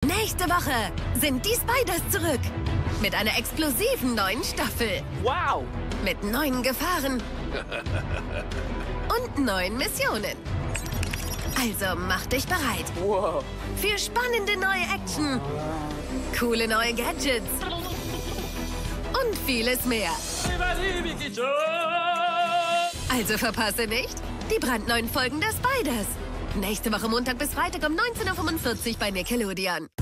Nächste Woche sind die Spiders zurück. Mit einer explosiven neuen Staffel. Wow! Mit neuen Gefahren. Und neuen Missionen. Also mach dich bereit. Wow! Für spannende neue Action. Coole neue Gadgets. Und vieles mehr. Also verpasse nicht die brandneuen Folgen der Spiders. Nächste Woche Montag bis Freitag um 19:45 Uhr bei Nickelodeon.